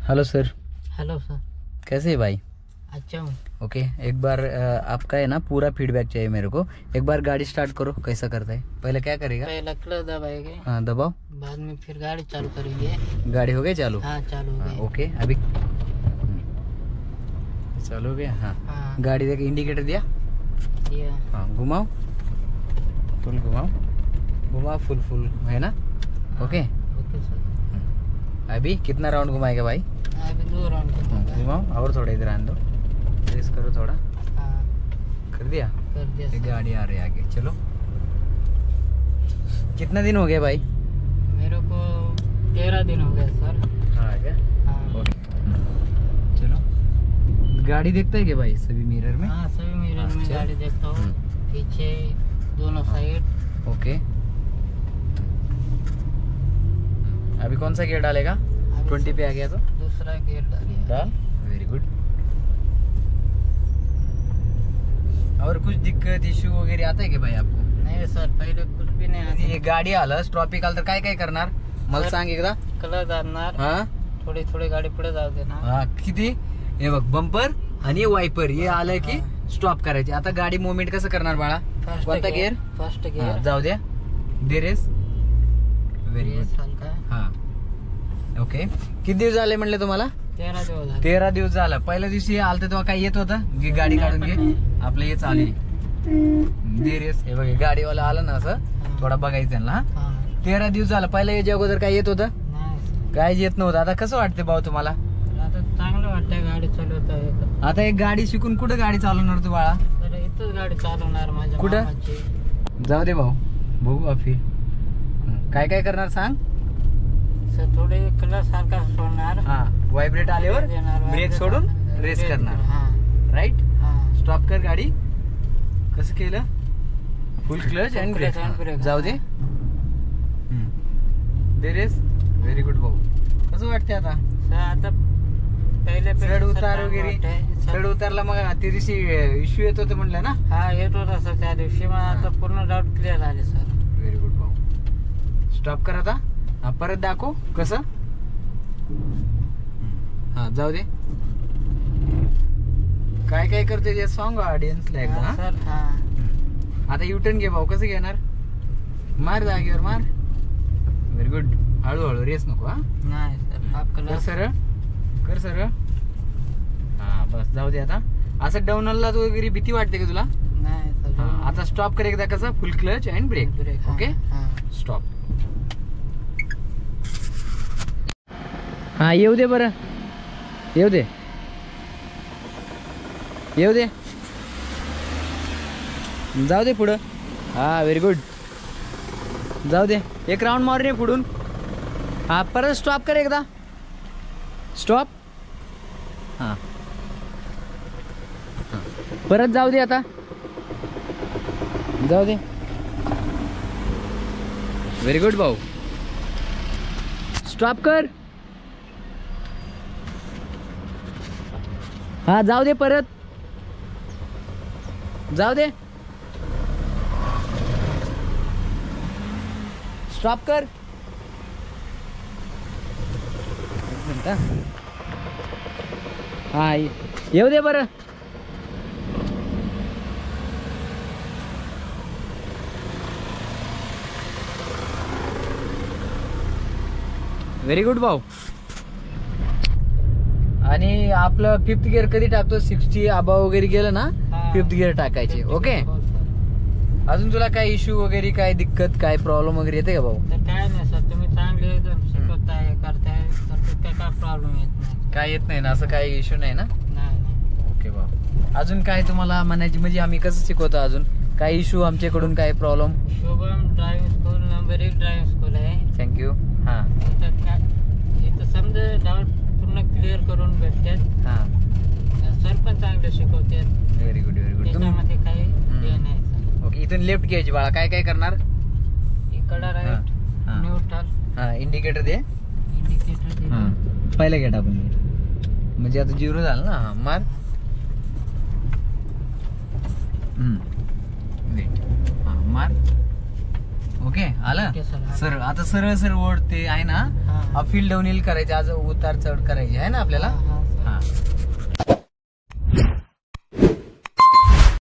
Hello sir. Hello sir. कैसे है भाई? अच्छा हूँ। ओके, एक बार आपका है ना पूरा फीडबैक चाहिए मेरे को। एक बार गाड़ी स्टार्ट करो, कैसा करता है? पहले क्या करेगा? पहले क्लच दबाएंगे। हाँ दबाओ। बाद में फिर गाड़ी चालू करेंगे। गाड़ी हो गई चालू? हाँ चालू हो गई। ओके, अभी चालू हो गया। हाँ, हाँ गाड़ी देख, इंडिकेटर दिया। हाँ, घुमाओ, फुल घुमाओ, घुमाओ फुल फुल, है ना? Okay okay sir. अभी कितना राउंड घुमाएगा भाई? अभी 2 राउंड घुमाओ और थोड़ा इधर आने दो, रेस करो थोड़ा। हाँ कर दिया? कर दिया एक सर। गाड़ी आ रही है आगे, चलो। कितना दिन हो गया भाई? मेरे को 13 दिन हो गए सर। हाँ क्या? हाँ ओके चलो। गाड़ी देखता है क्या भाई सभी मिरर में? हाँ सभी मिरर में चल। गाड़ी देखता हूँ, पीछे दोनों साइड। ओके, अभी कौन सा गियर डालेगा? 20 पे आ गया तो दूसरा गियर डालिए। डाल। Very good. और कुछ दिक्कत इश्यू वगैरह आता है क्या भाई आपको? नाही सर, पहिले कुछ भी नाही आता. हे गाडी आलंस ट्रॉपिक आलं तर काय काय करणार मला सांग एकदा. क्लच आणणार, हा थोडी थोडी गाडी पुढे जाऊ देणार. हा किती? हे बघ, बंपर आणि वायपर हे आलं की स्टॉप करायचे. आता गाडी मुवमेंट कसं करणार बाळा? कोणता गिअर? First gear. जाऊ द्या, दे रेस. Very good. हलका. हा ओके. किती दिवस झाले म्हणले तुम्हाला? 13 दिवस झाले. 13 दिवस झाला. पहिल्या दिवशी आलते तेव्हा काय येत होतं? गाडी काढून घे, आपलं हे चालू दे रेस. हे बघ, गाडीवाला आलं ना असं थोडा बघायचं त्यांना. हा. 13 दिवस झालं. पहिल्या याच्या अगोदर काय येत होतं? नाही काय येत नव्हतं. आता कसं वाटते भाऊ तुम्हाला? आता चांगलं वाटतंय गाडी चालवता. आता एक गाडी शिकून कुठं गाडी चालवणार तू बाळा? तर इथंच गाडी चालवणार माझ्या कुठं? मामाची. जाऊ दे भाऊ, बघू अफी काय काय करणार सांग. सर थोडे क्लच सारखा सोडणार. हा, व्हायब्रेट आल्यावर ब्रेक सोडून रेस करणार. हा राईट. हा. स्टॉप कर गाडी. कसं केलं? Full clutch and brake. जाऊ दे, दे रेस. व्हेरी गुड भाऊ. कसं वाटते आता? सर आता पहिले चढ उतार वगैरे? चढ उतारला मग ते दिवशी इश्यू येत होते म्हणलं ना? हा येत होता सर त्या दिवशी. मग आता पूर्ण डाऊट क्लिअर झाले सर. व्हेरी गुड भाऊ. स्टॉप कर आता. हा, परत दाखव कसं. हा जाऊ दे. काय काय करते ते सांग ऑडियन्सला एकदा. हा, हा? सर. हा आता युटर्न घे भाऊ. कसं घेणार? मार जागेवर मार. Very good. हळूहळू, रेस नको. हा, नाही सर, हाफ कर कलर. सरळ, कर सरळ. हा बस, जाऊ दे आता. असं डाऊनला तू वगैरे भीती वाटते का तुला? नाही सर. हा, आता स्टॉप कर एकदा. कसं? Full clutch and brake. Brake. Okay, हा. स्टॉप. हा येऊ दे बरं, येऊ दे, येऊ दे. जाऊ दे पुढं. हा व्हेरी गुड. जाऊ दे, एक राऊंड मारून ये पुढून. हा परत स्टॉप कर एकदा. स्टॉप. हा परत जाऊ दे आता. जाऊ दे. व्हेरी गुड भाऊ. स्टॉप कर. हा जाऊ दे, परत जाऊ दे. स्टॉप कर. हा येऊ दे बरं. व्हेरी गुड भाऊ. आणि आपलं 5th गिअर कधी टाकतो? 60 अबाव वगैरे गेलं ना, हा. 5th गिअर टाकायचे. ओके. हो, सर. अजून तुला काय इश्यू वगैरे, काय दिक्कत, काय प्रॉब्लेम वगैरे येते का भाऊ? तर काय नाही सर, तुम्ही चांगले एकदम शिकवताय, करताय, तर काय प्रॉब्लेम येत नाही. काय येत नाही ना, असं काही इश्यू नाही ना? नाही नाही. ओके भाऊ. अजून काय तुम्हाला म्हणायची, म्हणजे आम्ही कसं शिकवतो? अजून काय इश्यू आमच्याकडून, काय problem? Shubham driving school number 1 driving school आहे. थँक्यू. हां इथं समजा डाऊट पूर्ण क्लिअर करून भेटतात. हां सर पण चांगले शिकवतात. Very good, very good. त्याच्यामध्ये काही हे नाही सर. ओके, इथून लेफ्ट घ्यायची बाळा. काय काय करणार? इकडं राईट, हां. न्यूट्रल, हां, इंडिकेटर दे. इंडिकेटर. हां, पहिला गेट आपण म्हणजे आता 0 झालं ना. हां मार. वेट. हां मार. ओके आलं ओके सर, हा. सर आता सरळ सरळ ओढते आहे ना हा. फील्ड डाऊन हिल करायचे आज उतार चढ करायची आहे ना आपल्याला हा, हा, सर. हा